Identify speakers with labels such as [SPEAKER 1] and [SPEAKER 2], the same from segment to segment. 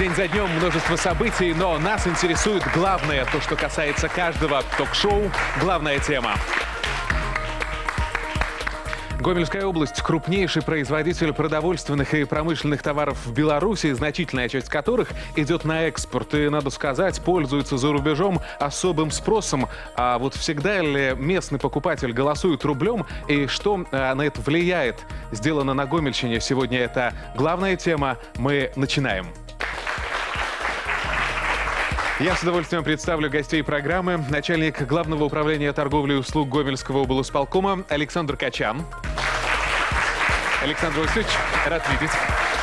[SPEAKER 1] День за днем множество событий, но нас интересует главное, то, что касается каждого ток-шоу, главная тема. Гомельская область – крупнейший производитель продовольственных и промышленных товаров в Беларуси, значительная часть которых идет на экспорт. И, надо сказать, пользуется за рубежом особым спросом. А вот всегда ли местный покупатель голосует рублем и что на это влияет? Сделано на Гомельщине. Сегодня это главная тема. Мы начинаем. Я с удовольствием представлю гостей программы. Начальник Главного управления торговли и услуг Гомельского облсполкома Александр Качан. Александр Васильевич, рад видеть.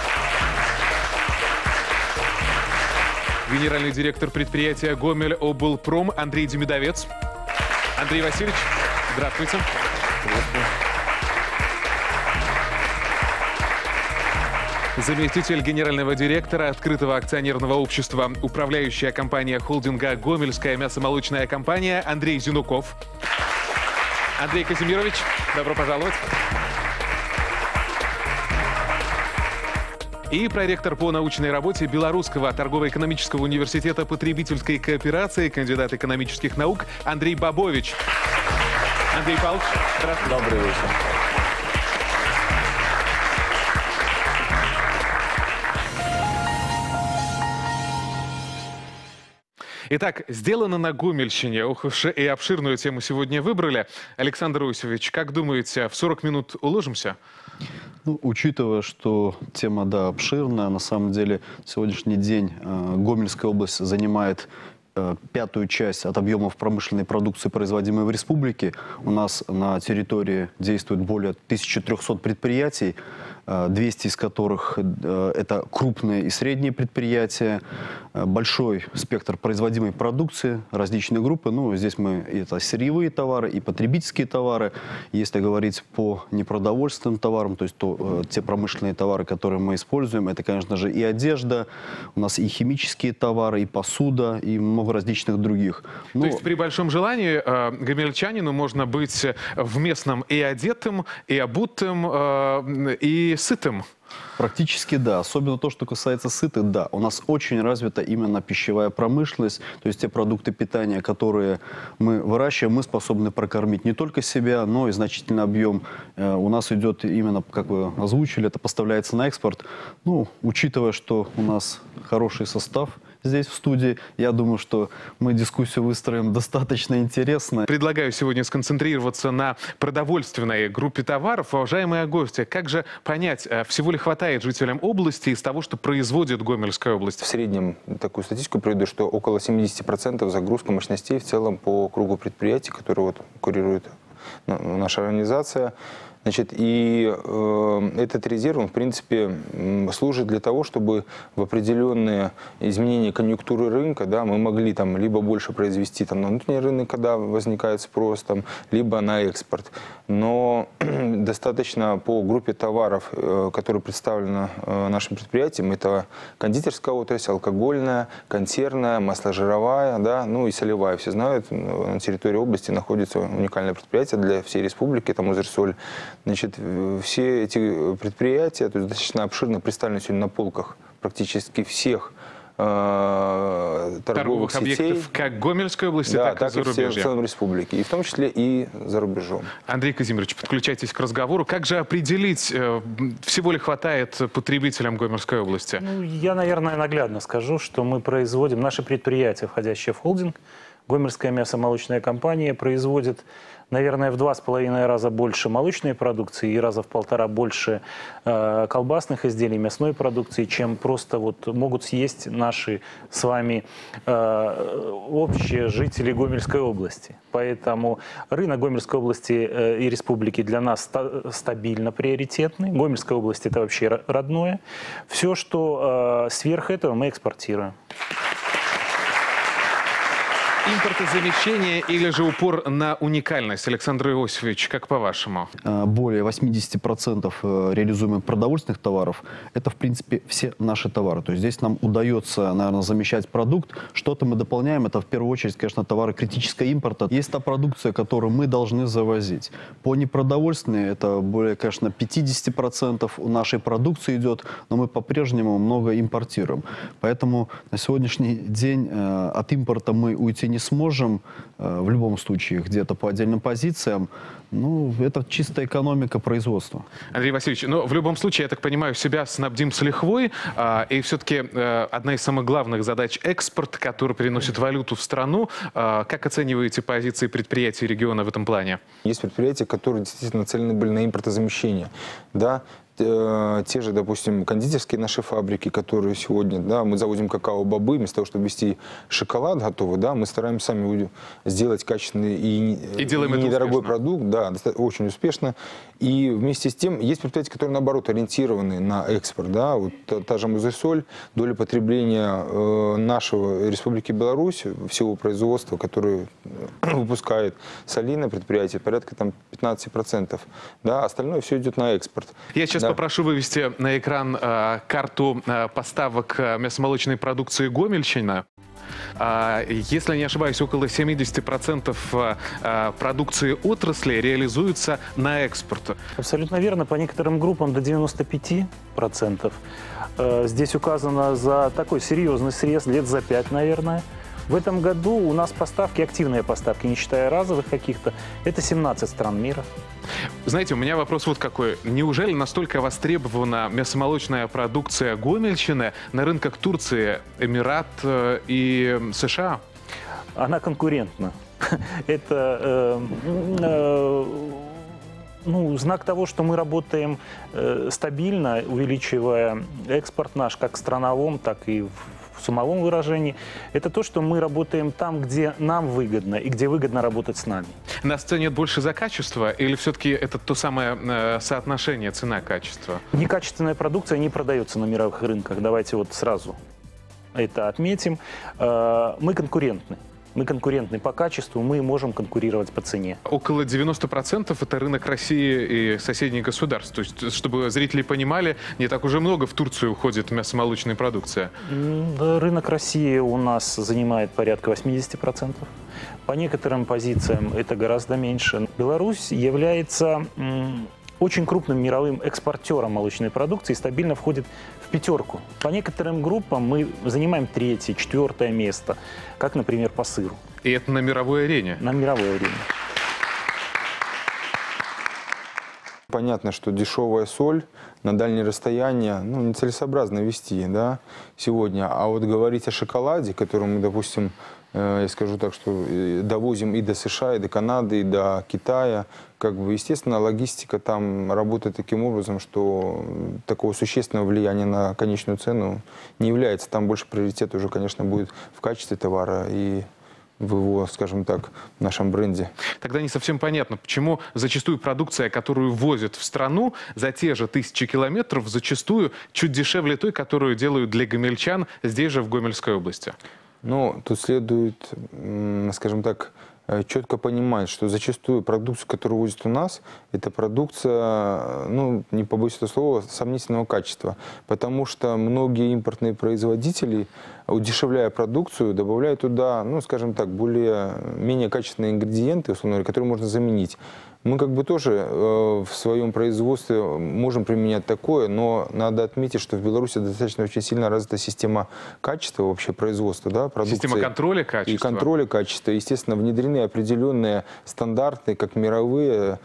[SPEAKER 1] Генеральный директор предприятия Гомель-облпром Андрей Демидовец. Андрей Васильевич, здравствуйте. Заместитель генерального директора открытого акционерного общества, управляющая компания холдинга «Гомельская мясомолочная компания» Андрей Зинуков. Андрей Казимирович, добро пожаловать. И проректор по научной работе Белорусского торгово-экономического университета потребительской кооперации, кандидат экономических наук Андрей Бабович. Андрей Павлович, здравствуйте.
[SPEAKER 2] Добрый вечер.
[SPEAKER 1] Итак, сделано на Гомельщине. Ох уж и обширную тему сегодня выбрали. Александр Иосифович, как думаете, в 40 минут уложимся?
[SPEAKER 2] Ну, учитывая, что тема, да, обширная, на самом деле сегодняшний день Гомельская область занимает пятую часть от объемов промышленной продукции, производимой в республике. У нас на территории действует более 1300 предприятий, 200 из которых это крупные и средние предприятия, большой спектр производимой продукции, различные группы. Ну, здесь это сырьевые товары и потребительские товары. Если говорить по непродовольственным товарам, то есть те промышленные товары, которые мы используем, это, конечно же, и одежда, у нас и химические товары, и посуда, и много различных других.
[SPEAKER 1] То есть при большом желании гомельчанину можно быть в местном и одетым, и обутым, и сытым.
[SPEAKER 2] Практически да. Особенно то, что касается сытых, да. У нас очень развита именно пищевая промышленность. То есть те продукты питания, которые мы выращиваем, мы способны прокормить не только себя, но и значительный объем. У нас идет именно, как вы озвучили, это поставляется на экспорт. Ну, учитывая, что у нас хороший состав здесь в студии, я думаю, что мы дискуссию выстроим достаточно интересно.
[SPEAKER 1] Предлагаю сегодня сконцентрироваться на продовольственной группе товаров. Уважаемые гости, как же понять, всего ли хватает жителям области из того, что производит Гомельская область?
[SPEAKER 3] В среднем такую статистику приведу, что около 70% загрузка мощностей в целом по кругу предприятий, которые курирует наша организация. Значит, и этот резерв, он, в принципе, служит для того, чтобы в определенные изменения конъюнктуры рынка, да, мы могли там либо больше произвести там, на внутренний рынок, когда возникает спрос, там, либо на экспорт. Но достаточно по группе товаров, которые представлены нашим предприятием, это кондитерская отрасль, алкогольная, консервная, масложировая, да, ну и солевая. Все знают, на территории области находится уникальное предприятие для всей республики, это Мозырсоль. Значит, все эти предприятия, то есть достаточно обширно представлены сегодня на полках практически всех торговых сетей.
[SPEAKER 1] Объектов как Гомельской области,
[SPEAKER 3] да,
[SPEAKER 1] так и зарубежья.
[SPEAKER 3] В целом республике, и в том числе и за рубежом.
[SPEAKER 1] Андрей Казимирович, подключайтесь к разговору. Как же определить, всего ли хватает потребителям Гомельской области?
[SPEAKER 4] Ну, я, наверное, наглядно скажу, что мы производим, наши предприятия, входящие в холдинг, Гомельская мясомолочная компания, производит, наверное, в 2,5 раза больше молочной продукции и раза в 1,5 больше колбасных изделий, мясной продукции, чем просто могут съесть наши с вами общие жители Гомельской области. Поэтому рынок Гомельской области и республики для нас стабильно приоритетный. Гомельская область – это вообще родное. Все, что сверх этого, мы экспортируем.
[SPEAKER 1] Импортозамещение или же упор на уникальность? Александр Иосифович, как по-вашему?
[SPEAKER 2] Более 80% реализуемых продовольственных товаров – это, в принципе, все наши товары. То есть здесь нам удается, наверное, замещать продукт. Что-то мы дополняем. Это, в первую очередь, конечно, товары критического импорта. Есть та продукция, которую мы должны завозить. По непродовольственной это более, конечно, 50% у нашей продукции идет, но мы по-прежнему много импортируем. Поэтому на сегодняшний день от импорта мы уйти не сможем. В любом случае, где-то по отдельным позициям. Ну, это чистая экономика производства.
[SPEAKER 1] Андрей Васильевич, но в любом случае, я так понимаю, себя снабдим с лихвой. И все-таки одна из самых главных задач – экспорт, который приносит валюту в страну. Как оцениваете позиции предприятий региона в этом плане?
[SPEAKER 3] Есть предприятия, которые действительно нацелены были на импортозамещение. Да? Те же, допустим, кондитерские наши фабрики, которые сегодня, да, мы завозим какао-бобы, вместо того, чтобы вести шоколад готовый, да, мы стараемся сами сделать качественный и недорогой продукт, да, очень успешно. И вместе с тем есть предприятия, которые, наоборот, ориентированы на экспорт, да, вот та же Музысоль, доля потребления нашего Республики Беларусь, всего производства, которое выпускает солидное предприятие, порядка там 15%, да, остальное все идет на экспорт.
[SPEAKER 1] Я сейчас попрошу вывести на экран карту поставок мясомолочной продукции Гомельщина. Если не ошибаюсь, около 70% продукции отрасли реализуется на экспорт.
[SPEAKER 4] Абсолютно верно. По некоторым группам до 95%. Здесь указано за такой серьезный срез, лет за 5, наверное. В этом году у нас поставки, активные поставки, не считая разовых каких-то, это 17 стран мира.
[SPEAKER 1] Знаете, у меня вопрос вот какой. Неужели настолько востребована мясомолочная продукция Гомельщины на рынках Турции, Эмират и США?
[SPEAKER 4] Она конкурентна. Это знак того, что мы работаем стабильно, увеличивая экспорт наш как в страновом, так и в суммовом выражении. Это то, что мы работаем там, где нам выгодно и где выгодно работать с нами.
[SPEAKER 1] Нас ценят больше за качество или все-таки это то самое соотношение цена-качество?
[SPEAKER 4] Некачественная продукция не продается на мировых рынках. Давайте вот сразу это отметим. Мы конкурентны. Мы конкурентны по качеству, мы можем конкурировать по цене. Около
[SPEAKER 1] 90% это рынок России и соседних государств. То есть, чтобы зрители понимали, не так уже много в Турцию уходит мясомолочная продукция.
[SPEAKER 4] Рынок России у нас занимает порядка 80%. По некоторым позициям это гораздо меньше. Беларусь является очень крупным мировым экспортером молочной продукции и стабильно входит в пятерку. По некоторым группам мы занимаем 3-е, 4-е место, как, например, по сыру.
[SPEAKER 1] И это на мировой арене?
[SPEAKER 4] На мировой арене.
[SPEAKER 3] Понятно, что дешевая соль на дальние расстояния нецелесообразно везти, да, сегодня. А вот говорить о шоколаде, который мы, допустим, я скажу так, что довозим и до США, и до Канады, и до Китая, как бы, естественно, логистика там работает таким образом, что такого существенного влияния на конечную цену не является. Там больше приоритет уже, конечно, будет в качестве товара и в его, скажем так, нашем бренде.
[SPEAKER 1] Тогда не совсем понятно, почему зачастую продукция, которую возят в страну за те же 1000 километров, зачастую чуть дешевле той, которую делают для гомельчан здесь же, в Гомельской области.
[SPEAKER 3] Ну, тут следует, скажем так, четко понимать, что зачастую продукция, которую возят у нас, это продукция, не побоюсь этого слова, сомнительного качества. Потому что многие импортные производители, удешевляя продукцию, добавляют туда, скажем так, менее качественные ингредиенты, условно говоря, которые можно заменить. Мы как бы тоже в своем производстве можем применять такое, но надо отметить, что в Беларуси достаточно очень сильно развита система качества вообще производства, да, продукции.
[SPEAKER 1] Система контроля качества.
[SPEAKER 3] И контроля качества. Естественно, внедрены определенные стандарты, как мировые,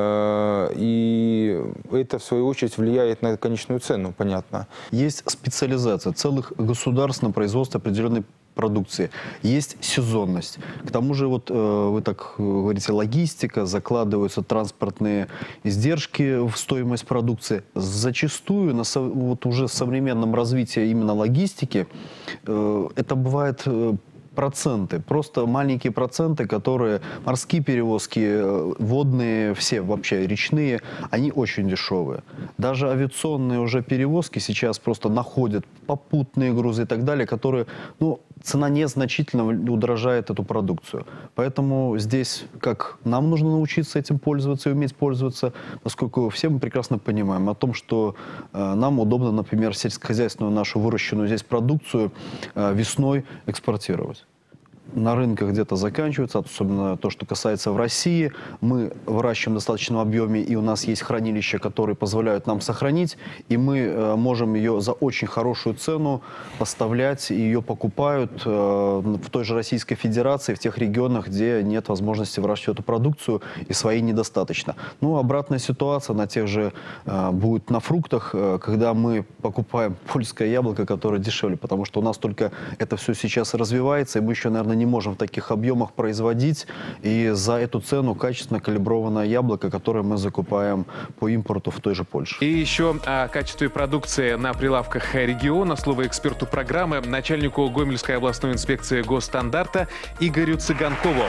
[SPEAKER 3] и это, в свою очередь, влияет на конечную цену, понятно.
[SPEAKER 2] Есть специализация целых государств на производство определенной продукции. Есть сезонность. К тому же, вот вы так говорите, логистика, закладываются транспортные издержки в стоимость продукции. Зачастую, вот уже в современном развитии именно логистики, это бывает проценты, просто маленькие проценты, которые морские перевозки, водные, все вообще речные, они очень дешевые. Даже авиационные уже перевозки сейчас просто находят попутные грузы и так далее, которые, цена незначительно удорожает эту продукцию. Поэтому здесь как нам нужно научиться этим пользоваться и уметь пользоваться, поскольку все мы прекрасно понимаем о том, что нам удобно, например, сельскохозяйственную нашу выращенную здесь продукцию весной экспортировать. На рынках где-то заканчивается, особенно то, что касается в России. Мы выращиваем в достаточном объеме, и у нас есть хранилища, которые позволяют нам сохранить, и мы можем ее за очень хорошую цену поставлять, и ее покупают в той же Российской Федерации, в тех регионах, где нет возможности выращивать эту продукцию, и своей недостаточно. Ну, обратная ситуация на тех же будет на фруктах, когда мы покупаем польское яблоко, которое дешевле, потому что у нас только это все сейчас развивается, и мы еще, наверное, не можем в таких объемах производить, и за эту цену качественно калиброванное яблоко, которое мы закупаем по импорту в той же Польше.
[SPEAKER 1] И еще о качестве продукции на прилавках региона слово эксперту программы, начальнику Гомельской областной инспекции госстандарта Игорю Цыганкову.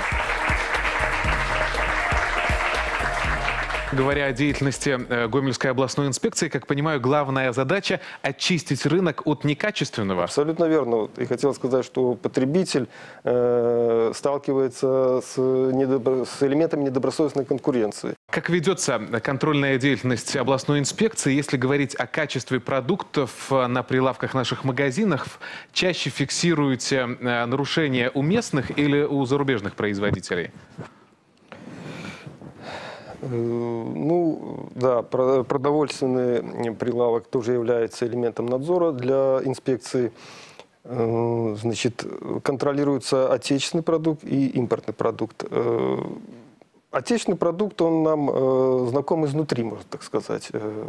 [SPEAKER 1] Говоря о деятельности Гомельской областной инспекции, как понимаю, главная задача – очистить рынок от некачественного.
[SPEAKER 5] Абсолютно верно. И хотел сказать, что потребитель сталкивается с элементами недобросовестной конкуренции.
[SPEAKER 1] Как ведется контрольная деятельность областной инспекции, если говорить о качестве продуктов на прилавках наших магазинов, чаще фиксируете нарушения у местных или у зарубежных производителей?
[SPEAKER 5] Ну, да, продовольственный прилавок тоже является элементом надзора для инспекции. Значит, контролируется отечественный продукт и импортный продукт. Отечественный продукт, он нам знаком изнутри, можно так сказать.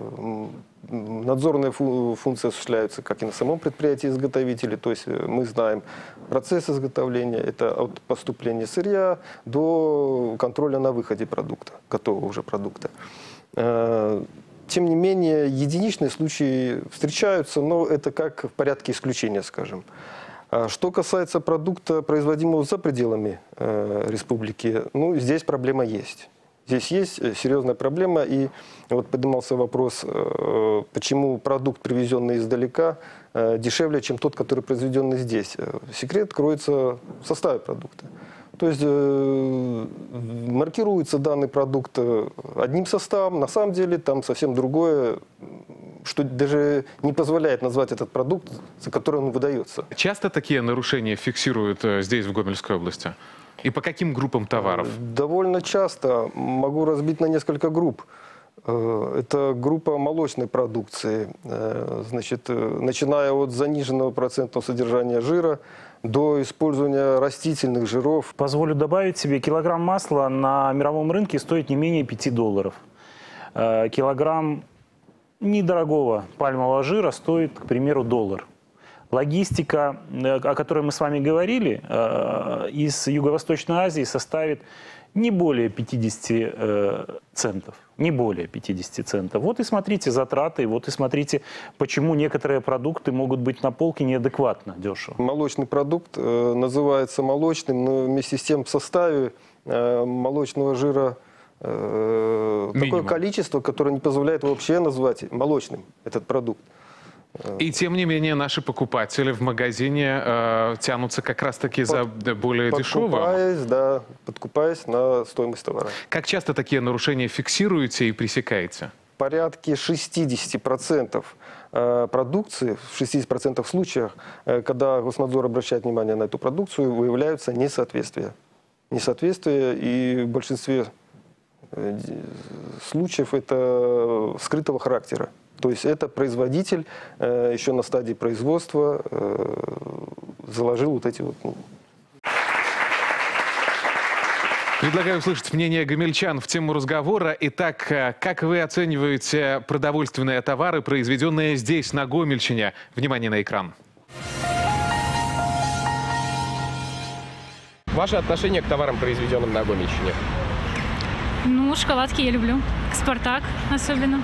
[SPEAKER 5] Надзорные функции осуществляются как и на самом предприятии изготовителей, то есть мы знаем процесс изготовления, это от поступления сырья до контроля на выходе продукта, готового уже продукта. Тем не менее, единичные случаи встречаются, но это как в порядке исключения, скажем. Что касается продукта, производимого за пределами республики, ну, здесь проблема есть. Здесь есть серьезная проблема, и вот поднимался вопрос, почему продукт, привезенный издалека, дешевле, чем тот, который произведенный здесь. Секрет кроется в составе продукта. То есть маркируется данный продукт одним составом, на самом деле там совсем другое, что даже не позволяет назвать этот продукт, за который он выдается. Часто такие нарушения фиксируют здесь, в Гомельской области? И по каким группам товаров? Довольно часто. Могу разбить на несколько групп. Это группа молочной продукции, значит, начиная от заниженного процентного содержания жира до использования растительных жиров.
[SPEAKER 4] Позволю добавить себе, килограмм масла на мировом рынке стоит не менее $5. Килограмм недорогого пальмового жира стоит, к примеру, $1. Логистика, о которой мы с вами говорили, из Юго-Восточной Азии составит не более 50 центов. Не более 50 центов. Вот и смотрите затраты, вот и смотрите, почему некоторые продукты могут быть на полке неадекватно дешево. Молочный продукт называется молочным, но вместе с тем в составе молочного жира такое количество, которое не позволяет вообще назвать молочным этот продукт. И тем не менее наши покупатели в магазине тянутся как раз-таки за более дешевым. Подкупаясь на стоимость товара. Как часто такие нарушения фиксируете и пресекаете? В порядке 60% продукции, в 60% случаях, когда Госнадзор обращает внимание на эту продукцию, выявляются несоответствия. Несоответствия, и в большинстве случаев это скрытого характера. То есть это производитель еще на стадии производства заложил вот эти вот... Предлагаю услышать мнение гомельчан в тему разговора. Итак, как вы оцениваете продовольственные товары, произведенные здесь, на Гомельщине? Внимание на экран.
[SPEAKER 6] Ваше отношение к товарам, произведенным на Гомельщине?
[SPEAKER 7] Ну, шоколадки я люблю. Спартак особенно.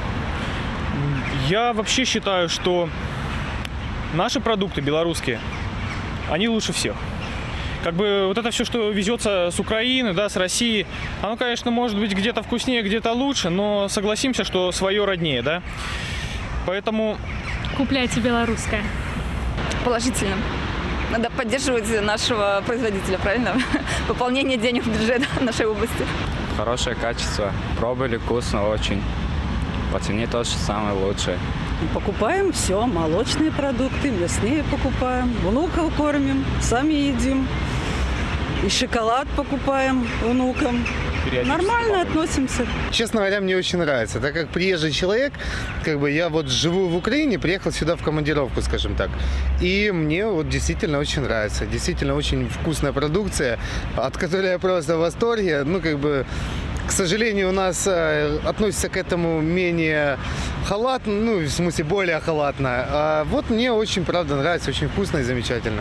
[SPEAKER 8] Я вообще считаю, что наши продукты белорусские, они лучше всех. Как бы вот это все, что везется с Украины, да, с России, оно, конечно, может быть где-то вкуснее, где-то лучше, но согласимся, что свое роднее, да. Поэтому...
[SPEAKER 7] Купляйте белорусское.
[SPEAKER 9] Положительно. Надо поддерживать нашего производителя, правильно? Пополнение денег в бюджет нашей области.
[SPEAKER 10] Хорошее качество. Пробовали, вкусно очень. По цене тоже самое лучшее.
[SPEAKER 11] Покупаем все, молочные продукты, мясные покупаем, внуков кормим, сами едим. И шоколад покупаем внукам. Нормально относимся.
[SPEAKER 12] Честно говоря, мне очень нравится. Так как приезжий человек, я вот живу в Украине, приехал сюда в командировку, скажем так. И мне вот действительно очень нравится. Действительно очень вкусная продукция, от которой я просто в восторге. К сожалению, у нас относятся к этому менее халатно, в смысле более халатно. А вот мне очень, правда, нравится, очень вкусно и замечательно.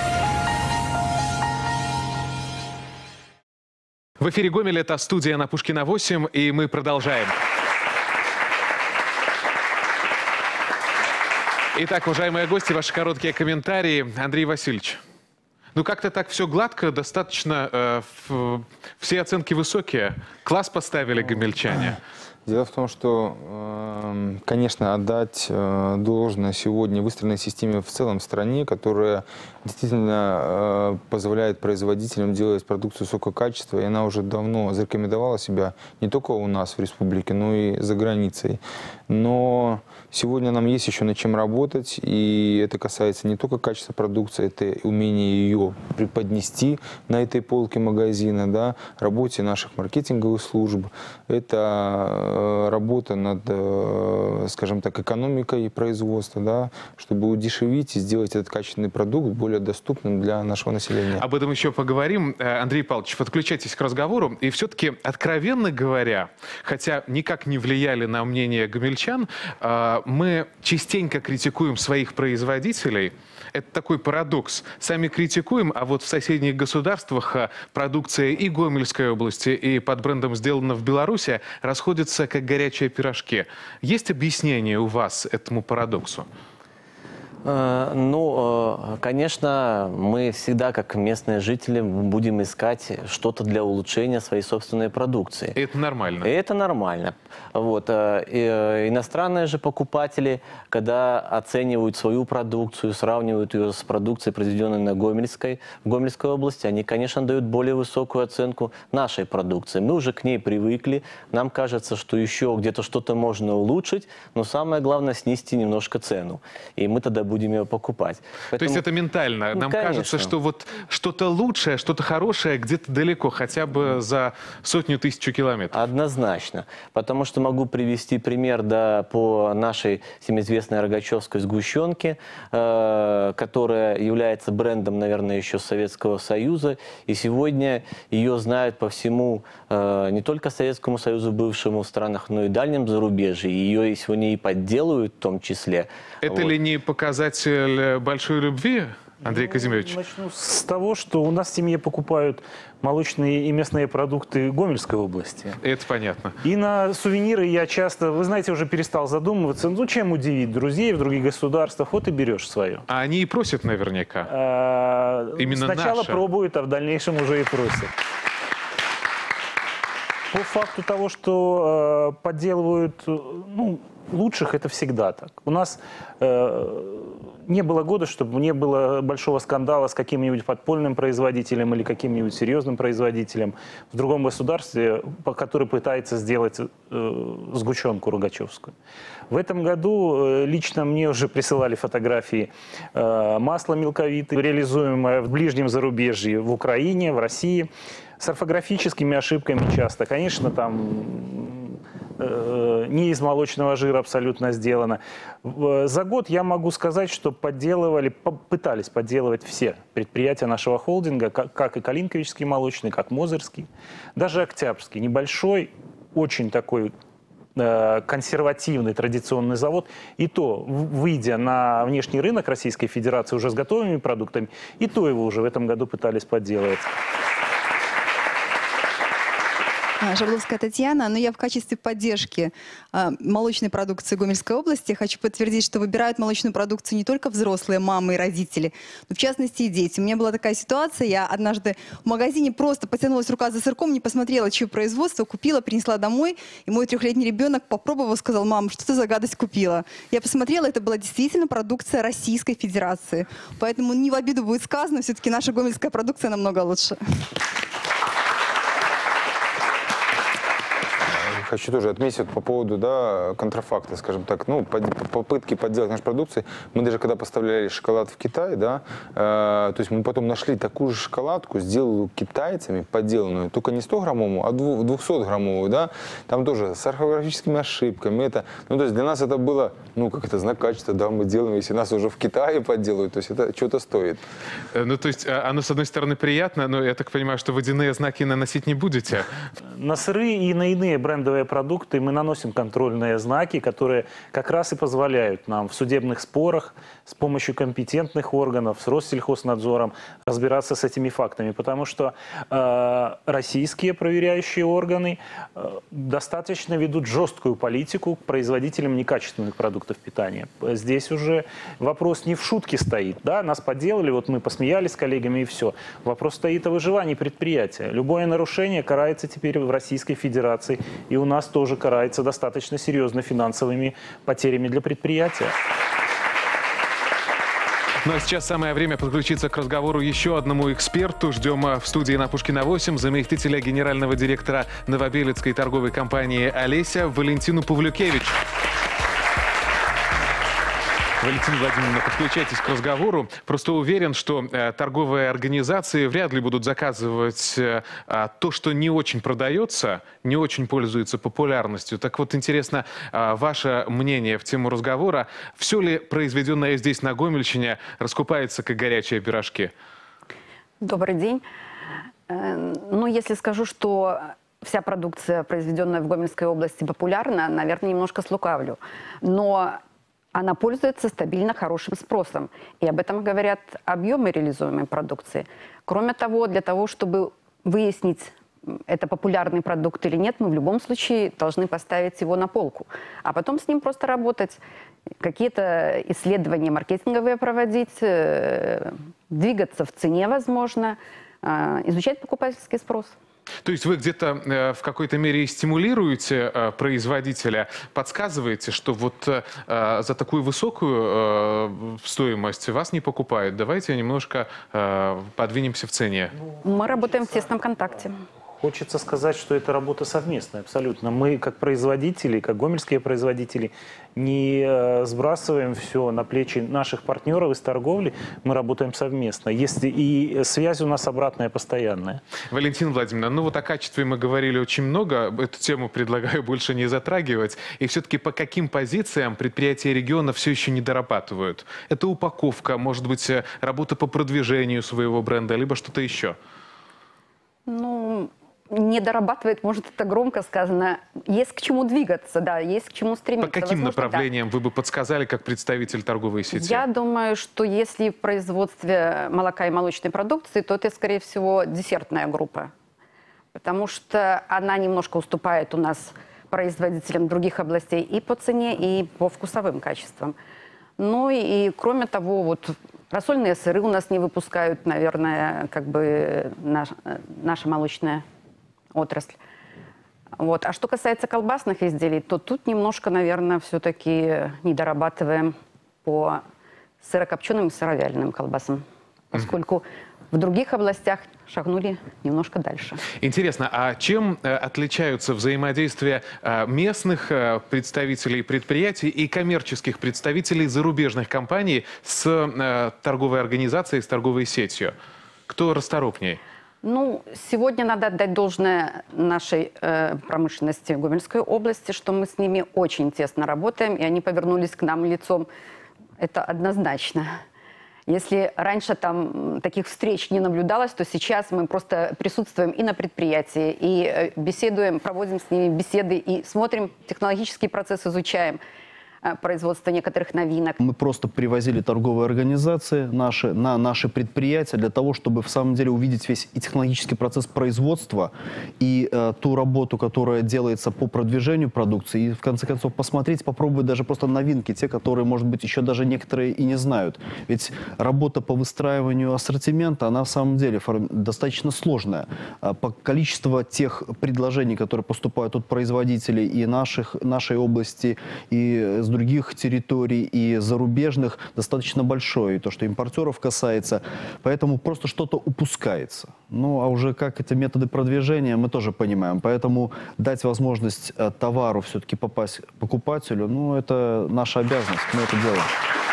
[SPEAKER 1] В эфире «Гомель» — это студия на Пушкина 8, и мы продолжаем. Итак, уважаемые гости, ваши короткие комментарии. Андрей Васильевич, как-то так все гладко, достаточно, все оценки высокие. Класс поставили гомельчане.
[SPEAKER 3] Дело в том, что, конечно, отдать должное сегодня выстроенной системе в целом в стране, которая действительно позволяет производителям делать продукцию высокого качества, и она уже давно зарекомендовала себя не только у нас в республике, но и за границей. Но сегодня нам есть еще над чем работать, и это касается не только качества продукции, это умение ее преподнести на этой полке магазина, да, работе наших маркетинговых служб, это работа над, скажем так, экономикой производства, да, чтобы удешевить и сделать этот качественный продукт более доступным для нашего населения.
[SPEAKER 1] Об этом еще поговорим. Андрей Павлович, подключайтесь к разговору. И все-таки, откровенно говоря, хотя никак не влияли на мнение гомельчан, мы частенько критикуем своих производителей. Это такой парадокс. Сами критикуем, а вот в соседних государствах продукция и Гомельской области, и под брендом «Сделано в Беларуси» расходятся как горячие пирожки. Есть объяснение у вас этому парадоксу?
[SPEAKER 13] Конечно, мы всегда, как местные жители, будем искать что-то для улучшения своей собственной продукции.
[SPEAKER 1] Это нормально.
[SPEAKER 13] И это нормально. Вот. Иностранные же покупатели, когда оценивают свою продукцию, сравнивают ее с продукцией, произведенной в Гомельской области, они, конечно, дают более высокую оценку нашей продукции. Мы уже к ней привыкли. Нам кажется, что еще где-то что-то можно улучшить, но самое главное — снизить немножко цену. И мы тогда будем ее покупать. Поэтому...
[SPEAKER 1] То есть это ментально. Нам кажется, что вот что-то лучшее, что-то хорошее где-то далеко, хотя бы за 100-1000 километров.
[SPEAKER 13] Однозначно. Потому что могу привести пример по нашей всем известной рогачевской сгущенке, которая является брендом, наверное, еще Советского Союза. И сегодня ее знают по всему, не только Советскому Союзу, бывшему в странах, но и дальнем зарубежье. Ее сегодня и подделывают в том числе.
[SPEAKER 1] Это ли не показатель большой любви, Андрей Казимирович?
[SPEAKER 4] Начну с того, что у нас в семье покупают молочные и мясные продукты Гомельской области.
[SPEAKER 1] Это понятно.
[SPEAKER 4] И на сувениры я часто, вы знаете, уже перестал задумываться, чем удивить друзей в других государствах, вот и берешь свое.
[SPEAKER 1] А они и просят наверняка. Именно
[SPEAKER 4] сначала
[SPEAKER 1] наше.
[SPEAKER 4] Пробуют, а в дальнейшем уже и просят. По факту того, что подделывают, лучших, это всегда так. У нас не было года, чтобы не было большого скандала с каким-нибудь подпольным производителем или каким-нибудь серьезным производителем в другом государстве, который пытается сделать сгущенку рогачевскую. В этом году лично мне уже присылали фотографии масла мелковитое, реализуемое в ближнем зарубежье, в Украине, в России, с орфографическими ошибками часто. Конечно, там не из молочного жира абсолютно сделано. За год я могу сказать, что пытались подделывать все предприятия нашего холдинга, как и Калинковичский молочный, как Мозырский, даже Октябрьский, небольшой, очень такой консервативный традиционный завод. И то, выйдя на внешний рынок Российской Федерации уже с готовыми продуктами, и то его уже в этом году пытались подделывать.
[SPEAKER 14] Жабловская Татьяна, но я в качестве поддержки молочной продукции Гомельской области хочу подтвердить, что выбирают молочную продукцию не только взрослые, мамы и родители, но в частности и дети. У меня была такая ситуация, я однажды в магазине просто потянулась рука за сырком, не посмотрела, чье производство, купила, принесла домой, и мой 3-летний ребенок, попробовал, сказал: мам, что ты за гадость купила? Я посмотрела, это была действительно продукция Российской Федерации. Поэтому не в обиду будет сказано, все-таки наша гомельская продукция намного лучше.
[SPEAKER 3] Хочу тоже отметить по поводу контрафакта, скажем так, попытки подделать нашу продукцию. Мы даже когда поставляли шоколад в Китай, то есть мы потом нашли такую же шоколадку, сделали китайцами подделанную, только не 100-граммовую, а 200-граммовую, там тоже с орфографическими ошибками. То есть для нас это было, знак качества, мы делаем, если нас уже в Китае подделают, то есть это что-то стоит.
[SPEAKER 1] То есть оно, с одной стороны, приятно, но я так понимаю, что водяные знаки наносить не будете?
[SPEAKER 4] На сыры и на иные брендовые продукты мы наносим контрольные знаки, которые как раз и позволяют нам в судебных спорах с помощью компетентных органов, с Россельхознадзором разбираться с этими фактами. Потому что российские проверяющие органы достаточно ведут жесткую политику к производителям некачественных продуктов питания. Здесь уже вопрос не в шутке стоит. Нас подделали, вот мы посмеялись с коллегами и все. Вопрос стоит о выживании предприятия. Любое нарушение карается теперь в Российской Федерации. И у нас тоже карается достаточно серьезно финансовыми потерями для предприятия.
[SPEAKER 1] Ну а сейчас самое время подключиться к разговору еще одному эксперту. Ждем в студии на Пушкина 8 заместителя генерального директора Новобелецкой торговой компании «Олеся» Валентину Павлюкевич. Валентина Владимировна, подключайтесь к разговору. Просто уверен, что торговые организации вряд ли будут заказывать то, что не очень продается, не очень пользуется популярностью. Так вот, интересно ваше мнение в тему разговора. Все ли произведенное здесь, на Гомельщине, раскупается как горячие пирожки?
[SPEAKER 15] Добрый день. Если скажу, что вся продукция, произведенная в Гомельской области, популярна, наверное, немножко слукавлю. Но она пользуется стабильно хорошим спросом. И об этом говорят объемы реализуемой продукции. Кроме того, для того, чтобы выяснить, это популярный продукт или нет, мы в любом случае должны поставить его на полку. А потом с ним просто работать. Какие-то исследования маркетинговые проводить, двигаться в цене, возможно, изучать покупательский спрос.
[SPEAKER 1] То есть вы где-то в какой-то мере стимулируете производителя, подсказываете, что вот за такую высокую стоимость вас не покупают. Давайте немножко подвинемся в цене.
[SPEAKER 15] Мы работаем в тесном контакте.
[SPEAKER 4] Хочется сказать, что это работа совместная, абсолютно. Мы, как производители, как гомельские производители, не сбрасываем все на плечи наших партнеров из торговли, мы работаем совместно. И связь у нас обратная, постоянная.
[SPEAKER 1] Валентина Владимировна, о качестве мы говорили очень много, эту тему предлагаю больше не затрагивать. И все-таки по каким позициям предприятия региона все еще не дорабатывают? Это упаковка, может быть, работа по продвижению своего бренда, либо что-то еще?
[SPEAKER 15] Не дорабатывает, может, это громко сказано. Есть к чему двигаться, есть к чему стремиться.
[SPEAKER 1] По каким направлениям вы бы подсказали, как представитель торговой сети?
[SPEAKER 15] Я думаю, что если в производстве молока и молочной продукции, то это, скорее всего, десертная группа. Потому что она немножко уступает у нас производителям других областей и по цене, и по вкусовым качествам. И кроме того, рассольные сыры у нас не выпускают, наверное, наша молочная отрасль. А что касается колбасных изделий, то тут немножко, наверное, все-таки не дорабатываем по сырокопченым и сыровяленым колбасам, поскольку в других областях шагнули немножко дальше.
[SPEAKER 1] Интересно, а чем отличаются взаимодействия местных представителей предприятий и коммерческих представителей зарубежных компаний с торговой организацией, с торговой сетью? Кто расторопнее?
[SPEAKER 15] Сегодня надо отдать должное нашей промышленности в Гомельской области, что мы с ними очень тесно работаем, и они повернулись к нам лицом. Это однозначно. Если раньше там таких встреч не наблюдалось, то сейчас мы просто присутствуем и на предприятии, и беседуем, проводим с ними беседы, и смотрим технологический процесс, изучаем. производства некоторых новинок.
[SPEAKER 2] Мы просто привозили торговые организации на наши предприятия для того, чтобы в самом деле увидеть весь и технологический процесс производства, и ту работу, которая делается по продвижению продукции, и в конце концов посмотреть, попробовать даже просто новинки, те, которые, может быть, еще даже некоторые и не знают. Ведь работа по выстраиванию ассортимента, она в самом деле достаточно сложная. По количеству тех предложений, которые поступают от производителей и нашей области, и с других территорий, и зарубежных, достаточно большое. И то, что импортеров касается. Поэтому просто что-то упускается. Ну, а уже как эти методы продвижения, мы тоже понимаем. Поэтому дать возможность товару все-таки попасть к покупателю, ну, это наша обязанность, мы это делаем.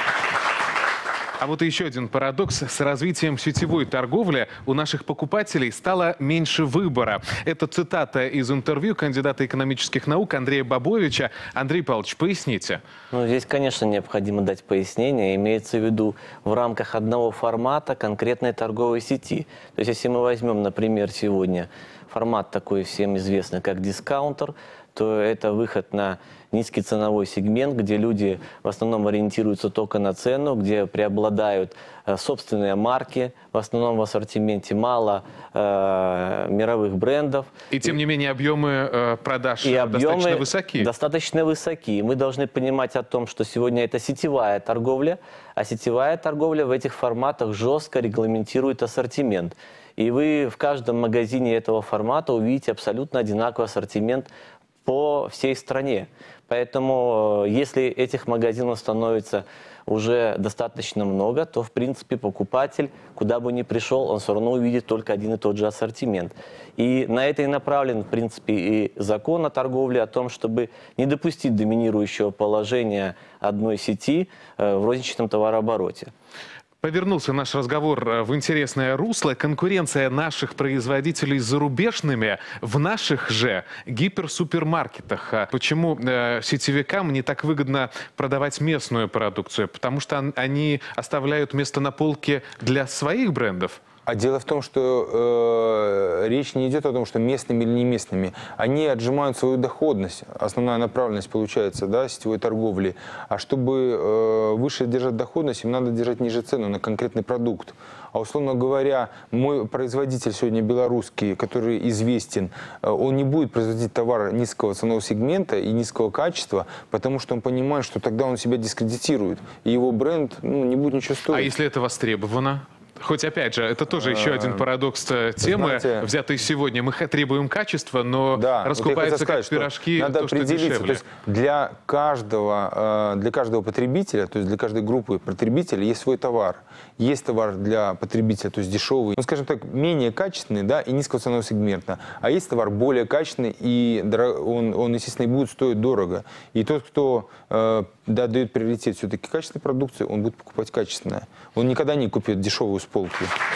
[SPEAKER 1] А вот еще один парадокс. С развитием сетевой торговли у наших покупателей стало меньше выбора. Это цитата из интервью кандидата экономических наук Андрея Бабовича. Андрей Павлович, поясните.
[SPEAKER 13] Ну, здесь, конечно, необходимо дать пояснение. Имеется в виду в рамках одного формата конкретной торговой сети. То есть, если мы возьмем, например, сегодня формат такой всем известный, как дискаунтер, то это выход на низкий ценовой сегмент, где люди в основном ориентируются только на цену, где преобладают собственные марки, в основном в ассортименте мало мировых брендов.
[SPEAKER 1] И тем не менее объемы продаж достаточно высоки.
[SPEAKER 13] Достаточно высоки. Мы должны понимать о том, что сегодня это сетевая торговля, а сетевая торговля в этих форматах жестко регламентирует ассортимент. И вы в каждом магазине этого формата увидите абсолютно одинаковый ассортимент по всей стране. Поэтому, если этих магазинов становится уже достаточно много, то, в принципе, покупатель, куда бы ни пришел, он все равно увидит только один и тот же ассортимент. И на это и направлен, в принципе, и закон о торговле, о том, чтобы не допустить доминирующего положения одной сети в розничном товарообороте.
[SPEAKER 1] Повернулся наш разговор в интересное русло. Конкуренция наших производителей с зарубежными в наших же гиперсупермаркетах. Почему сетевикам не так выгодно продавать местную продукцию? Потому что они оставляют место на полке для своих брендов.
[SPEAKER 3] А дело в том, что речь не идет о том, что местными или не местными. Они отжимают свою доходность. Основная направленность получается, да, сетевой торговли. А чтобы выше держать доходность, им надо держать ниже цену на конкретный продукт. А условно говоря, мой производитель сегодня белорусский, который известен, он не будет производить товар низкого ценового сегмента и низкого качества, потому что он понимает, что тогда он себя дискредитирует. И его бренд не будет ничего стоить.
[SPEAKER 1] А если это востребовано? Хоть опять же, это тоже еще один парадокс темы, взятый сегодня. Мы требуем качества, но раскупается как пирожки,
[SPEAKER 3] надо определиться. То есть для каждого потребителя, то есть для каждой группы потребителей есть свой товар. Есть товар для потребителя, то есть дешевый, ну, скажем так, менее качественный, да, и низкого ценового сегмента. А есть товар более качественный, и он, естественно, и будет стоить дорого. И тот, кто дает приоритет все-таки качественной продукции, он будет покупать качественное. Он никогда не купит дешевую с полки.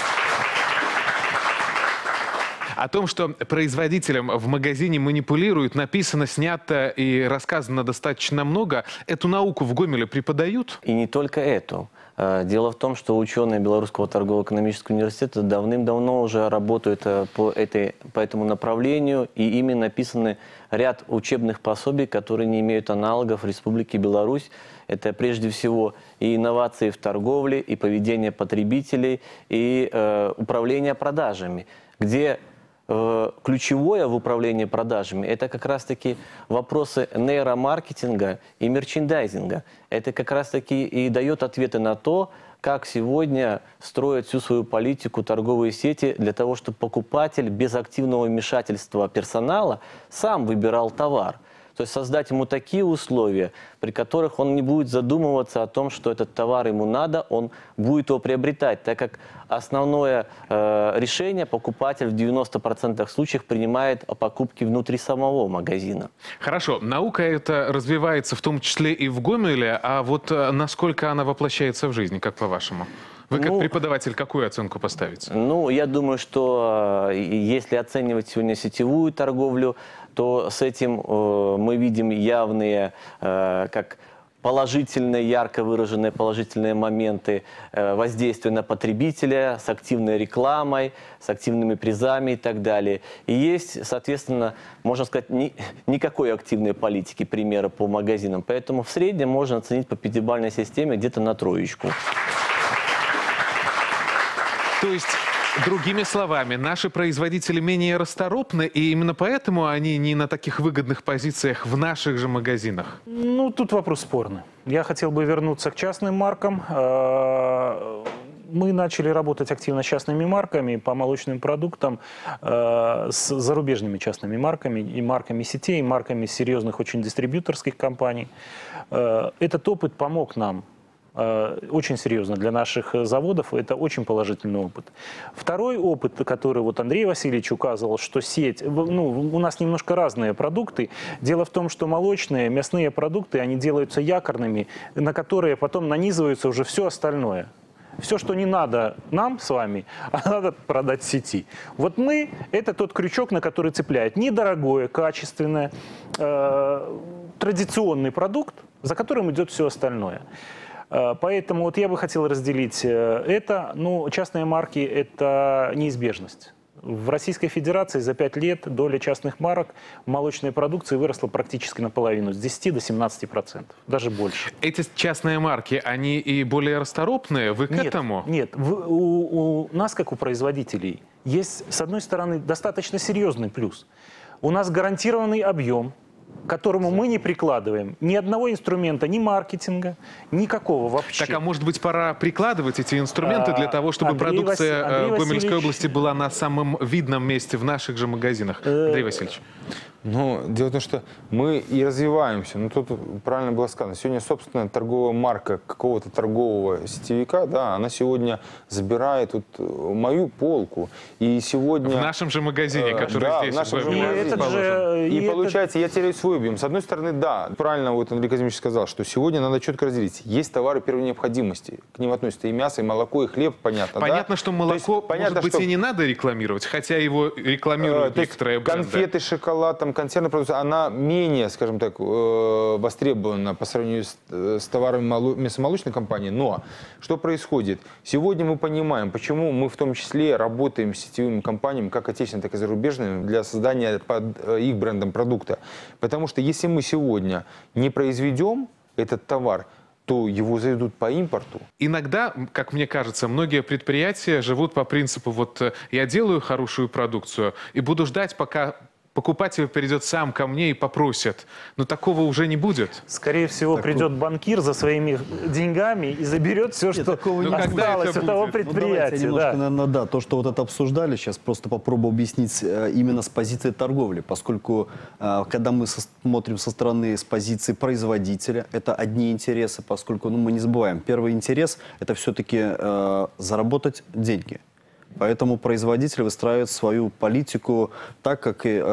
[SPEAKER 1] О том, что производителям в магазине манипулируют, написано, снято и рассказано достаточно много. Эту науку в Гомеле преподают?
[SPEAKER 13] И не только эту. Дело в том, что ученые Белорусского торгово-экономического университета давным-давно уже работают по этому направлению, и ими написаны ряд учебных пособий, которые не имеют аналогов в Республике Беларусь. Это прежде всего и инновации в торговле, и поведение потребителей, и управление продажами, где ключевое в управлении продажами – это как раз-таки вопросы нейромаркетинга и мерчендайзинга. Это как раз-таки и дает ответы на то, как сегодня строят всю свою политику торговые сети для того, чтобы покупатель без активного вмешательства персонала сам выбирал товар. То есть создать ему такие условия, при которых он не будет задумываться о том, что этот товар ему надо, он будет его приобретать, так как основное решение покупатель в 90% случаев принимает о покупке внутри самого магазина.
[SPEAKER 1] Хорошо, наука эта развивается в том числе и в Гомеле, а вот насколько она воплощается в жизни, как по-вашему? Вы как преподаватель какую оценку поставите?
[SPEAKER 13] Ну, я думаю, что если оценивать сегодня сетевую торговлю, то с этим мы видим явные как положительные, ярко выраженные положительные моменты воздействия на потребителя с активной рекламой, с активными призами и так далее. И есть, соответственно, можно сказать, никакой активной политики, примера по магазинам. Поэтому в среднем можно оценить по пятибалльной системе где-то на 3.
[SPEAKER 1] То есть, другими словами, наши производители менее расторопны, и именно поэтому они не на таких выгодных позициях в наших же магазинах?
[SPEAKER 4] Ну, тут вопрос спорный. Я хотел бы вернуться к частным маркам. Мы начали работать активно с частными марками по молочным продуктам, с зарубежными частными марками, и марками сетей, и марками серьезных очень дистрибьюторских компаний. Этот опыт помог нам очень серьезно для наших заводов. Это очень положительный опыт. Второй опыт, который вот Андрей Васильевич указывал, что сеть, ну, у нас немножко разные продукты. Дело в том, что молочные, мясные продукты, они делаются якорными, на которые потом нанизывается уже все остальное. Все, что не надо нам с вами, а надо продать в сети. Вот мы – это тот крючок, на который цепляет недорогое, качественное, традиционный продукт, за которым идет все остальное. Поэтому вот я бы хотел разделить это. Ну, частные марки – это неизбежность. В Российской Федерации за 5 лет доля частных марок в молочной продукции выросла практически наполовину, с 10 до 17%, даже больше.
[SPEAKER 1] Эти частные марки, они и более расторопные? Вы к этому?
[SPEAKER 4] Нет, у нас, как у производителей, есть, с одной стороны, достаточно серьезный плюс. У нас гарантированный объем, к которому мы не прикладываем ни одного инструмента, ни маркетинга, никакого вообще.
[SPEAKER 1] Так, а может быть, пора прикладывать эти инструменты для того, чтобы продукция Гомельской области была на самом видном месте в наших же магазинах? Андрей Васильевич.
[SPEAKER 3] Ну, дело в том, что мы и развиваемся. Ну, тут правильно было сказано. Сегодня, собственно, торговая марка какого-то торгового сетевика, да, она сегодня забирает вот мою полку. И сегодня...
[SPEAKER 1] В нашем же магазине, который
[SPEAKER 3] да,
[SPEAKER 1] здесь.
[SPEAKER 3] В нашем же магазине. И получается, я теряю свой объем. С одной стороны, да, правильно вот Андрей Казимирович сказал, что сегодня надо четко разделить. Есть товары первой необходимости. К ним относятся и мясо, и молоко, и хлеб, понятно.
[SPEAKER 1] Понятно,
[SPEAKER 3] да?
[SPEAKER 1] что молоко,
[SPEAKER 3] понятно,
[SPEAKER 1] может быть, и не надо рекламировать, хотя его рекламируют некоторые бренды.
[SPEAKER 3] Конфеты, шоколад, там, консервная продукция, она менее, скажем так, востребована по сравнению с товарами мясомолочной компании. Но что происходит? Сегодня мы понимаем, почему мы в том числе работаем с сетевыми компаниями, как отечественными, так и зарубежными, для создания под их брендом продукта. Потому что если мы сегодня не произведем этот товар, то его заведут по импорту.
[SPEAKER 1] Иногда, как мне кажется, многие предприятия живут по принципу, вот я делаю хорошую продукцию и буду ждать, пока покупатель придет сам ко мне и попросит. Но такого уже не будет.
[SPEAKER 4] Скорее всего, придет банкир за своими деньгами и заберет все, что осталось у того предприятия.
[SPEAKER 2] Да, то, что вот это обсуждали, сейчас просто попробую объяснить именно с позиции торговли, поскольку когда мы смотрим со стороны, с позиции производителя, это одни интересы, поскольку мы не забываем, первый интерес – это все-таки заработать деньги. Поэтому производитель выстраивает свою политику так, как и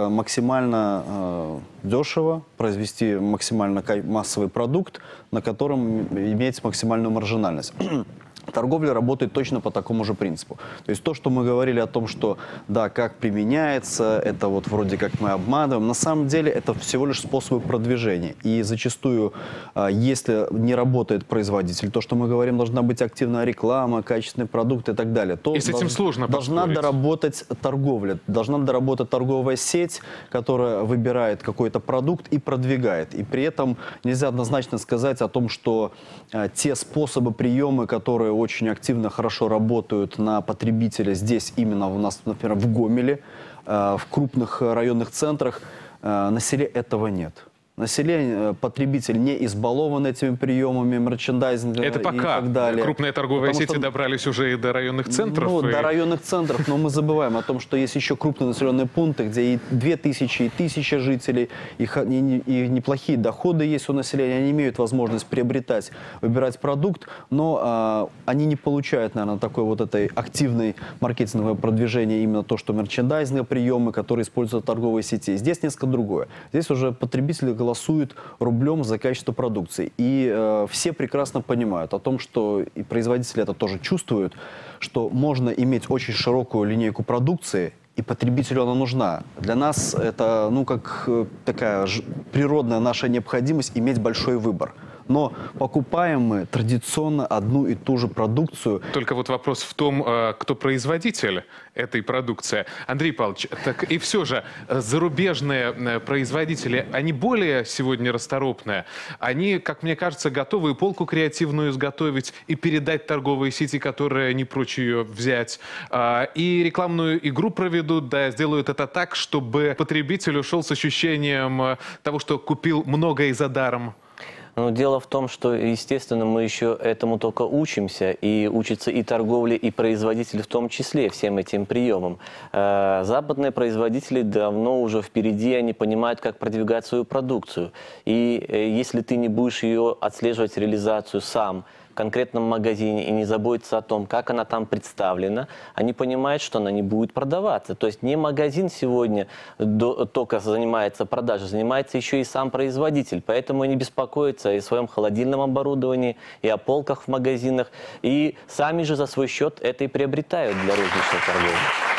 [SPEAKER 2] максимально дешево произвести максимально массовый продукт, на котором иметь максимальную маржинальность. Торговля работает точно по такому же принципу. То есть то, что мы говорили о том, что да, как применяется, это вот вроде как мы обманываем, на самом деле это всего лишь способы продвижения. И зачастую, если не работает производитель, то, что мы говорим, должна быть активная реклама, качественный продукт и так далее, то
[SPEAKER 1] и с этим сложно
[SPEAKER 2] должна доработать торговля, должна доработать торговая сеть, которая выбирает какой-то продукт и продвигает. И при этом нельзя однозначно сказать о том, что те способы, приемы, которые очень активно, хорошо работают на потребителя здесь, именно у нас, например, в Гомеле, в крупных районных центрах, на селе этого нет. Население, потребитель не избалован этими приемами мерчендайзинга
[SPEAKER 1] это пока.
[SPEAKER 2] И так далее.
[SPEAKER 1] Крупные торговые сети добрались уже и до районных центров.
[SPEAKER 2] Ну, до районных центров, но мы забываем о том, что есть еще крупные населенные пункты, где и 2000, и 1000 жителей, и неплохие доходы есть у населения, они имеют возможность приобретать, выбирать продукт, но они не получают, наверное, такой вот этой активной маркетингового продвижения, именно то, что мерчендайзинговые приемы, которые используют торговые сети. Здесь несколько другое. Здесь уже потребители голосуют рублем за качество продукции. И все прекрасно понимают о том, что и производители это тоже чувствуют, что можно иметь очень широкую линейку продукции, и потребителю она нужна. Для нас это, ну, как такая природная наша необходимость иметь большой выбор. но покупаем мы традиционно одну и ту же продукцию.
[SPEAKER 1] Только вот вопрос в том, кто производитель этой продукции. Андрей Павлович, так и все же зарубежные производители, они более сегодня расторопные. Они, как мне кажется, готовы и полку креативную изготовить, и передать торговые сети, которые не прочь ее взять, и рекламную игру проведут, да, сделают это так, чтобы потребитель ушел с ощущением того, что купил многое за даром.
[SPEAKER 13] Но дело в том, что, естественно, мы еще этому только учимся, и учатся и торговли, и производители в том числе всем этим приемам. Западные производители давно уже впереди, они понимают, как продвигать свою продукцию. И если ты не будешь ее отслеживать, реализацию сам, в конкретном магазине и не заботиться о том, как она там представлена, они понимают, что она не будет продаваться. То есть не магазин сегодня только занимается продажей, занимается еще и сам производитель. Поэтому они беспокоятся и о своем холодильном оборудовании, и о полках в магазинах, и сами же за свой счет это и приобретают для розничной торговли.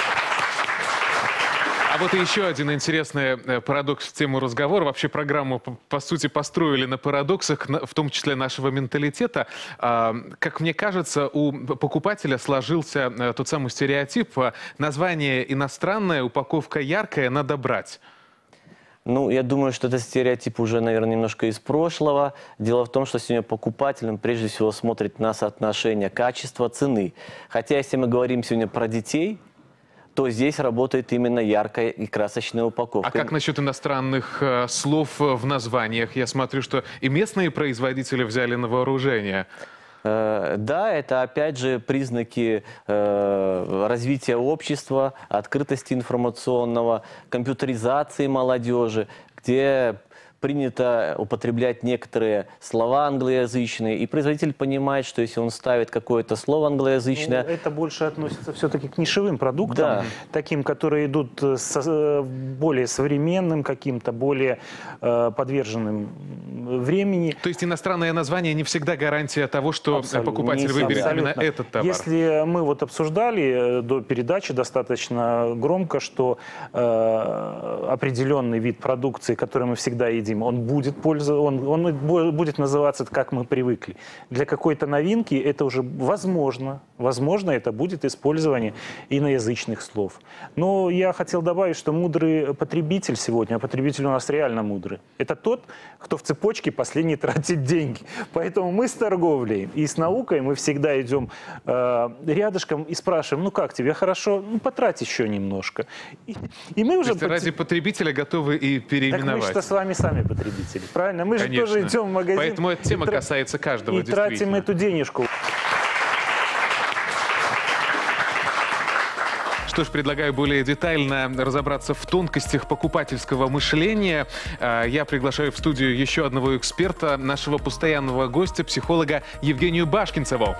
[SPEAKER 1] А вот и еще один интересный парадокс в тему разговора. Вообще программу, по сути, построили на парадоксах, в том числе нашего менталитета. Как мне кажется, у покупателя сложился тот самый стереотип: название иностранное, упаковка яркая, надо брать.
[SPEAKER 13] Ну, я думаю, что этот стереотип уже, наверное, немножко из прошлого. Дело в том, что сегодня покупатель прежде всего смотрит на соотношение качества, цены. Хотя, если мы говорим сегодня про детей, то здесь работает именно яркая и красочная упаковка.
[SPEAKER 1] А как насчет иностранных слов в названиях? Я смотрю, что и местные производители взяли на вооружение.
[SPEAKER 13] Да, это опять же признаки развития общества, открытости информационного, компьютеризации молодежи, где принято употреблять некоторые слова англоязычные, и производитель понимает, что если он ставит какое-то слово англоязычное...
[SPEAKER 4] Ну, это больше относится все-таки к нишевым продуктам, да, таким, которые идут с более современным каким-то, более подверженным времени.
[SPEAKER 1] То есть иностранное название не всегда гарантия того, что
[SPEAKER 4] абсолютно,
[SPEAKER 1] покупатель выберет именно этот товар.
[SPEAKER 4] Если мы вот обсуждали до передачи достаточно громко, что определенный вид продукции, который мы всегда едим, он будет называться, как мы привыкли. Для какой-то новинки это уже возможно это будет использование иноязычных слов. Но я хотел добавить, что мудрый потребитель сегодня, а потребитель у нас реально мудрый, это тот, кто в цепочке последний тратит деньги. Поэтому мы с торговлей и с наукой мы всегда идем рядышком и спрашиваем: ну как тебе, хорошо? Ну потрать еще немножко. И мы уже...
[SPEAKER 1] ради потребителя готовы и переименовать.
[SPEAKER 4] Так мы что с вами сами потребители, правильно? Мы же тоже идем в магазин.
[SPEAKER 1] Поэтому эта тема касается каждого,
[SPEAKER 4] и тратим эту денежку.
[SPEAKER 1] Что ж, предлагаю более детально разобраться в тонкостях покупательского мышления. Я приглашаю в студию еще одного эксперта, нашего постоянного гостя, психолога Евгению Башкинцеву.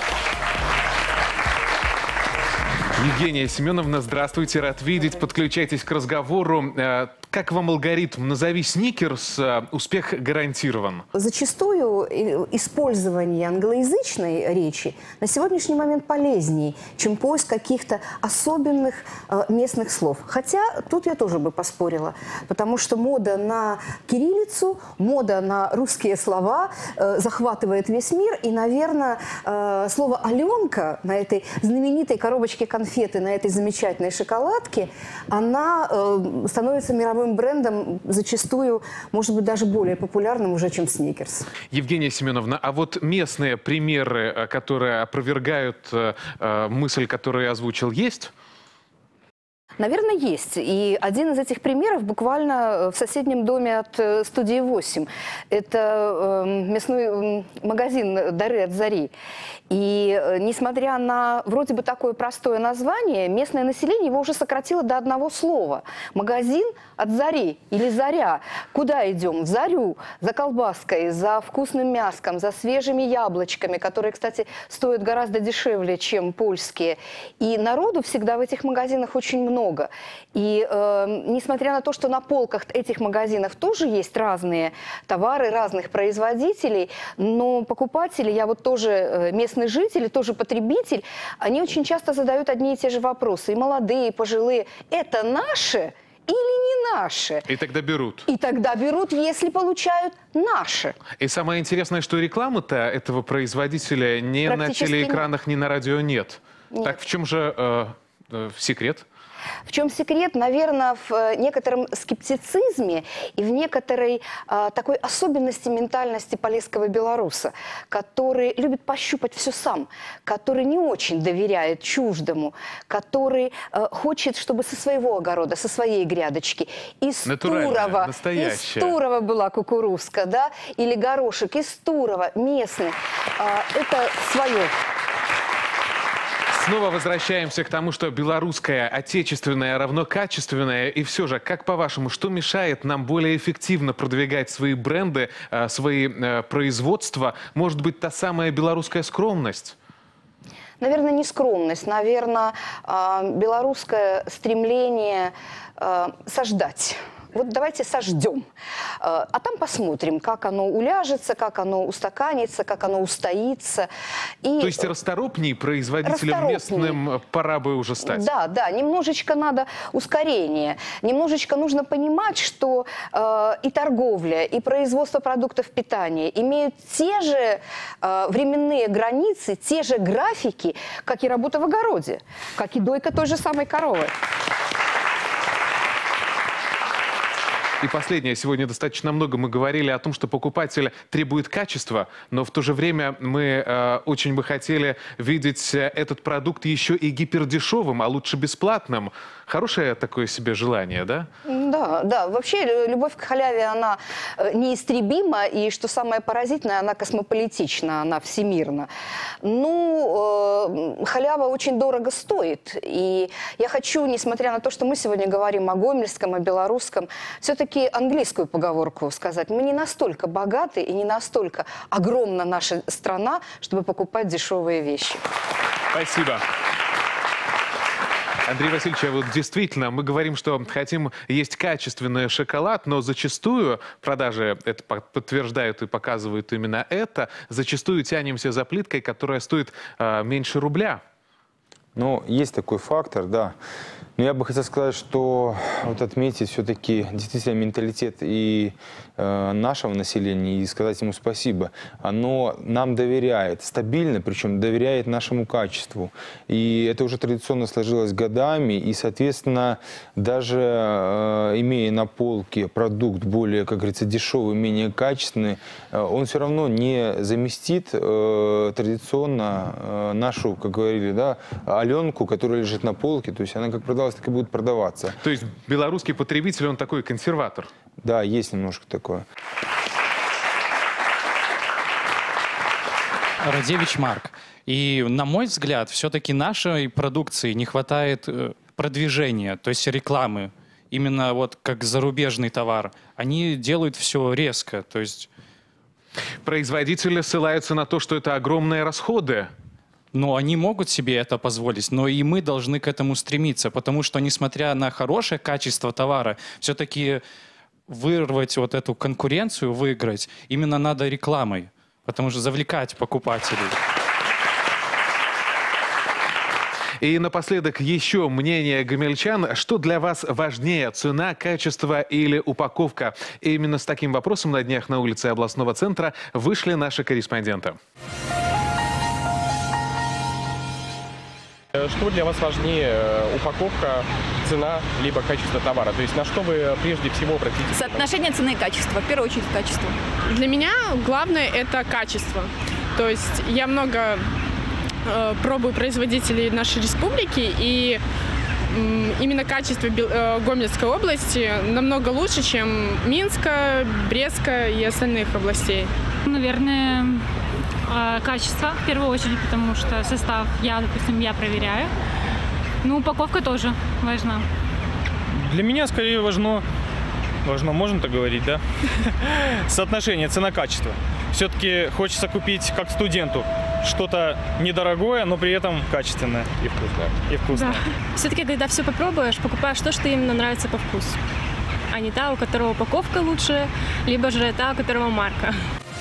[SPEAKER 1] Евгения Семеновна, здравствуйте, рад видеть. Подключайтесь к разговору. Как вам алгоритм «Назови сникерс», успех гарантирован?
[SPEAKER 16] Зачастую использование англоязычной речи на сегодняшний момент полезнее, чем поиск каких-то особенных местных слов. Хотя тут я тоже бы поспорила, потому что мода на кириллицу, мода на русские слова захватывает весь мир. И, наверное, слово «Аленка» на этой знаменитой коробочке конфеты, на этой замечательной шоколадке, она становится мировым брендом, зачастую, может быть, даже более популярным уже, чем сникерс.
[SPEAKER 1] Евгения Семеновна, а вот местные примеры, которые опровергают мысль, которую я озвучил, есть?
[SPEAKER 16] Наверное, есть. И один из этих примеров буквально в соседнем доме от студии 8. Это мясной магазин «Дары от зари». И несмотря на вроде бы такое простое название, местное население его уже сократило до одного слова. Магазин от зари или заря. Куда идем? В зарю. За колбаской, за вкусным мяском, за свежими яблочками, которые, кстати, стоят гораздо дешевле, чем польские. И народу всегда в этих магазинах очень много. И несмотря на то, что на полках этих магазинов тоже есть разные товары, разных производителей, но покупатели, я вот тоже местный житель, тоже потребитель, они очень часто задают одни и те же вопросы. И молодые, и пожилые. Это наше или не наши.
[SPEAKER 1] И тогда берут.
[SPEAKER 16] И тогда берут, если получают наши.
[SPEAKER 1] И самое интересное, что рекламы-то этого производителя ни на телеэкранах, ни на радио нет. Так в чем же секрет?
[SPEAKER 16] В чем секрет? Наверное, в некотором скептицизме и в некоторой такой особенности ментальности полесского белоруса, который любит пощупать все сам, который не очень доверяет чуждому, который хочет, чтобы со своего огорода, со своей грядочки из Турова была кукурузка, да, или горошек из Турова, местный. Это свое.
[SPEAKER 1] Снова возвращаемся к тому, что белорусское, отечественное равно качественное. И все же, как по-вашему, что мешает нам более эффективно продвигать свои бренды, свои производства? Может быть, та самая белорусская скромность?
[SPEAKER 16] Наверное, не скромность. Наверное, белорусское стремление сождать. Вот давайте сождем, а там посмотрим, как оно уляжется, как оно устаканится, как оно устоится. И
[SPEAKER 1] то есть расторопней производителям местным пора бы уже стать?
[SPEAKER 16] Да, да, немножечко надо ускорения. Немножечко нужно понимать, что и торговля, и производство продуктов питания имеют те же временные границы, те же графики, как и работа в огороде, как и дойка той же самой коровы.
[SPEAKER 1] И последнее. Сегодня достаточно много мы говорили о том, что покупатель требует качества, но в то же время мы очень бы хотели видеть этот продукт еще и гипердешевым, а лучше бесплатным. Хорошее такое себе желание, да?
[SPEAKER 16] Да, да. Вообще любовь к халяве, она неистребима, и, что самое поразительное, она космополитична, она всемирна. Ну, халява очень дорого стоит. И я хочу, несмотря на то, что мы сегодня говорим о гомельском, о белорусском, все-таки английскую поговорку сказать. Мы не настолько богаты и не настолько огромна наша страна, чтобы покупать дешевые вещи.
[SPEAKER 1] Спасибо. Андрей Васильевич, вот действительно, мы говорим, что хотим есть качественный шоколад, но зачастую, продажи это подтверждают и показывают именно это, зачастую тянемся за плиткой, которая стоит меньше рубля.
[SPEAKER 3] Ну, есть такой фактор, да. Но я бы хотел сказать, что вот отметить все-таки действительно менталитет и нашего населения и сказать ему спасибо. Оно нам доверяет, стабильно, причем доверяет нашему качеству. И это уже традиционно сложилось годами. И, соответственно, даже имея на полке продукт более, как говорится, дешевый, менее качественный, он все равно не заместит традиционно нашу, как говорили, да, Аленку, которая лежит на полке. То есть она как продавалась, так и будет продаваться.
[SPEAKER 1] То есть белорусский потребитель, он такой консерватор?
[SPEAKER 3] Да, есть немножко такое.
[SPEAKER 17] Радевич Марк. И, на мой взгляд, все-таки нашей продукции не хватает продвижения, то есть рекламы. Именно вот как зарубежный товар. Они делают все резко, то есть...
[SPEAKER 1] Производители ссылаются на то, что это огромные расходы.
[SPEAKER 17] Но они могут себе это позволить, но и мы должны к этому стремиться, потому что, несмотря на хорошее качество товара, все-таки вырвать вот эту конкуренцию, выиграть, именно надо рекламой, потому что завлекать покупателей.
[SPEAKER 1] И напоследок еще мнение гомельчан. Что для вас важнее, цена, качество или упаковка? И именно с таким вопросом на днях на улице областного центра вышли наши корреспонденты.
[SPEAKER 6] Что для вас важнее, упаковка, цена, либо качество товара? То есть на что вы прежде всего обратите внимание?
[SPEAKER 9] Соотношение цены и качества. В первую очередь качество.
[SPEAKER 18] Для меня главное – это качество. То есть я много пробую производителей нашей республики, и именно качество Гомельской области намного лучше, чем Минска, Брестска и остальных областей.
[SPEAKER 7] Наверное, качество в первую очередь, потому что состав допустим, я проверяю. Ну, упаковка тоже важна.
[SPEAKER 8] Для меня скорее важно, можно так говорить, да? Соотношение цена-качество. Все-таки хочется купить, как студенту, что-то недорогое, но при этом качественное.
[SPEAKER 6] И вкусное.
[SPEAKER 8] И вкусное.
[SPEAKER 18] Да. Все-таки, когда все попробуешь, покупаешь то, что именно нравится по вкусу. А не та, у которого упаковка лучше, либо же та, у которого марка.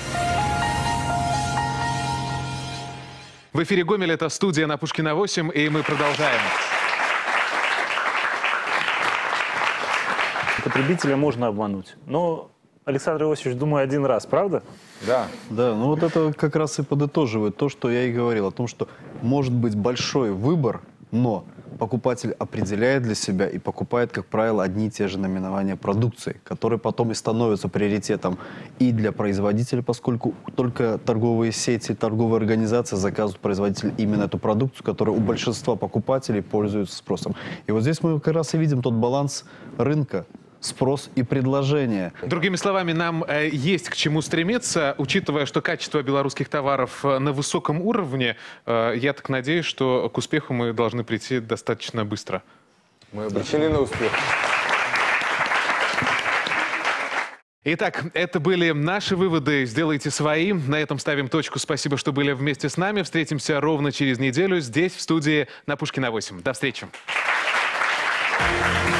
[SPEAKER 1] В эфире «Гомель» — это студия на Пушкина 8, и мы продолжаем.
[SPEAKER 4] потребителя можно обмануть. Но, Александр Иосифович, думаю, один раз, правда?
[SPEAKER 3] Да.
[SPEAKER 2] Да, ну вот это как раз и подытоживает то, что я и говорил, о том, что может быть большой выбор, но покупатель определяет для себя и покупает, как правило, одни и те же наименования продукции, которые потом и становятся приоритетом и для производителя, поскольку только торговые сети, торговые организации заказывают производителю именно эту продукцию, которая у большинства покупателей пользуется спросом. И вот здесь мы как раз и видим тот баланс рынка. Спрос и предложение.
[SPEAKER 1] Другими словами, нам есть к чему стремиться, учитывая, что качество белорусских товаров на высоком уровне. Я так надеюсь, что к успеху мы должны прийти достаточно быстро.
[SPEAKER 3] Мы обречены на успех.
[SPEAKER 1] Итак, это были наши выводы. Сделайте свои. На этом ставим точку. Спасибо, что были вместе с нами. Встретимся ровно через неделю здесь, в студии на Пушкина 8. До встречи.